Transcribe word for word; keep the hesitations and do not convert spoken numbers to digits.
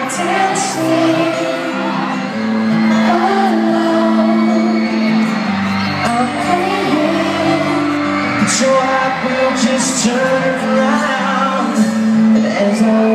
dancing alone. I'm praying that your heart will just turn around as I